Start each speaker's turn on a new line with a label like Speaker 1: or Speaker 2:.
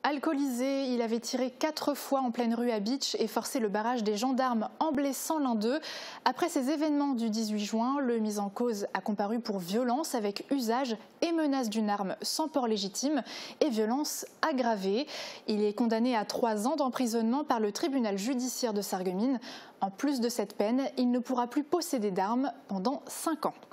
Speaker 1: Alcoolisé, il avait tiré 4 fois en pleine rue à Bitche et forcé le barrage des gendarmes en blessant l'un d'eux. Après ces événements du 18 juin, le mis en cause a comparu pour violence avec usage et menace d'une arme sans port légitime et violence aggravée. Il est condamné à 3 ans d'emprisonnement par le tribunal judiciaire de Sarreguemines. En plus de cette peine, il ne pourra plus posséder d'armes pendant 5 ans.